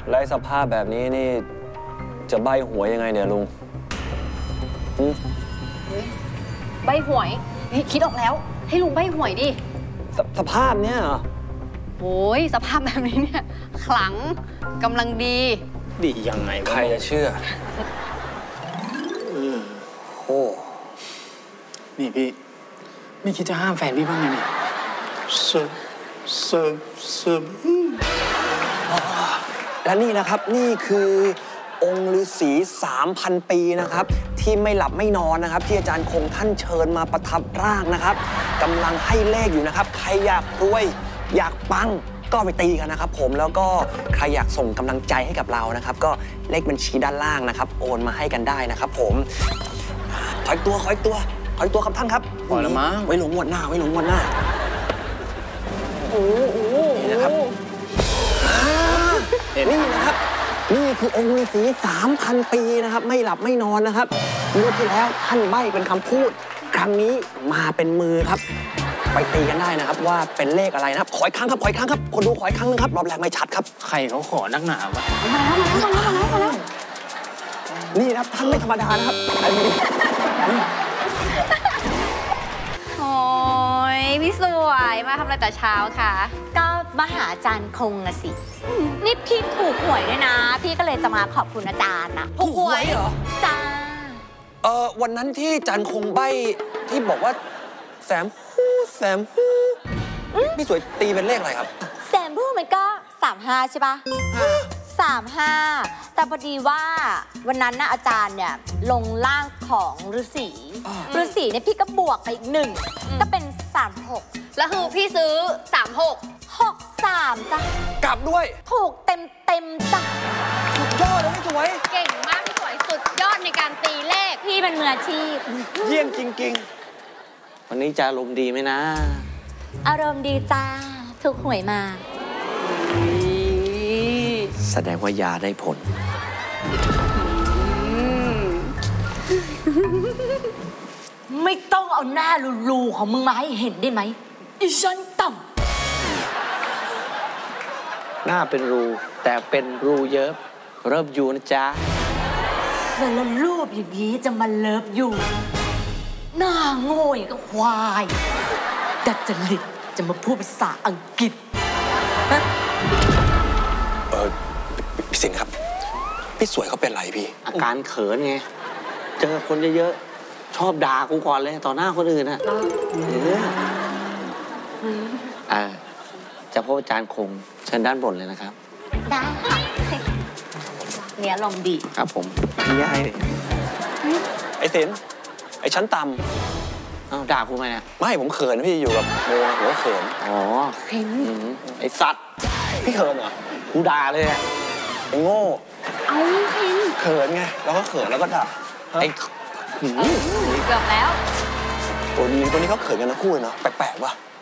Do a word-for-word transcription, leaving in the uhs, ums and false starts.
ไร้สภาพแบบนี้นี่จะใบหวยยังไงเนี่ยลุงใบหวยคิดออกแล้วให้ลุงใบหวยดิส, สภาพเนี้ยเหรอโอ้ยสภาพแบบนี้เนี่ยขลังกำลังดีดียังไงใครจะเชื่อโอ้นี่พี่ไม่คิดจะห้ามแฟนพี่บ้างไงเนี่ยเซิร์ฟเซิร์ฟเซิร์ฟและนี่นะครับนี่คือองค์ฤาษีสามพันปีนะครับที่ไม่หลับไม่นอนนะครับที่อาจารย์คงท่านเชิญมาประทับร่างนะครับกำลังให้เลขอยู่นะครับใครอยากรวยอยากปังก็ไปตีกันนะครับผมแล้วก็ใครอยากส่งกำลังใจให้กับเรานะครับก็เลขบัญชีด้านล่างนะครับโอนมาให้กันได้นะครับผมคอยตัวคอยตัวคอยตัวครับท่านครับพอละมั้งไว้หลงงวดหน้าไว้หลงงวดหน้าโอ้โหนี่นะครับนี่นะครับนี่คือองค์ฤาษีสามพันปีนะครับไม่หลับไม่นอนนะครับงวดที่แล้วท่านใบ้เป็นคำพูดครั้งนี้มาเป็นมือครับไปตีกันได้นะครับว่าเป็นเลขอะไรนะครับขออีกครั้งครับขออีกครั้งครับคนดูขออีกครั้งนึงครับรอบแรกไม่ชัดครับใครเขาขอนักหนาวะมาแล้วมาแล้วมาแล้วมาแล้วนี่นะครับท่านไม่ธรรมดานะครับโอ้ยพี่สวยมาทำอะไรแต่เช้าคะก็มาหาอาจารย์คงนะสินี่พี่ถูกหวยด้วยนะพี่ก็เลยจะมาขอบคุณอาจารย์นะถูกหวยเหรอจ้าเออวันนั้นที่อาจารย์คงใบ้ที่บอกว่าแสมฮู้แสมฮู้พี่สวยตีเป็นเลขอะไรครับแสมฮู้มันก็สามห้าใช่ปะสามห้าแต่พอดีว่าวันนั้นนะอาจารย์เนี่ยลงร่างของฤาษีฤาษีเนี่ยพี่ก็บวกไปอีกหนึ่งก็เป็นสามหกแล้วคือพี่ซื้อสามหกหกสามจ้ะกลับด้วยถูกเต็มเต็มจ้ะสุดยอดเลยพี่สวยเก่งมากพี่สวยสุดยอดในการตีเลขพี่เป็นมืออาชีพเยี่ยมจริงๆวันนี้จะอารมณ์ดีไหมนะอารมณ์ดีจ้าถูกหวยมาแสดงว่ายาได้ผลไม่ต้องเอาหน้าลูๆของมึงมาให้เห็นได้ไหมอีฉันต่ำหน้าเป็นรูแต่เป็นรูเยอะเริ่มอยู่นะจ๊ะสารรูปอย่างนี้จะมาเลิฟอยู่หน้าโง่อย่างกับควายดัดจริตจะมาพูดภาษาอังกฤษเออพี่สินครับพี่สวยเขาเป็นไรพี่อาการเขินไงเจอคนเยอะๆชอบด่ากูก่อนเลยต่อหน้าคนอื่นอะอ่าจะพบอาจารย์คงเชิญด้านบนเลยนะครับได้ค่ะเนี่ยลองดีครับผมพี่ให้ไอ้สินไอ้ชั้นต่ำอ้าวด่ากูไหมเนี่ยไม่ผมเขินพี่อยู่กับโมผมก็เขินอ๋อเขินไอ้สัตว์พี่เขินเหรอกูด่าเลยไอ้โง่เอาเขินเขินไงแล้วก็เขินแล้วก็ด่าไอ้เกือบแล้วตัวนี้ตัวนี้เขาเขินกันนะคู่เนาะแปลกๆว่ะ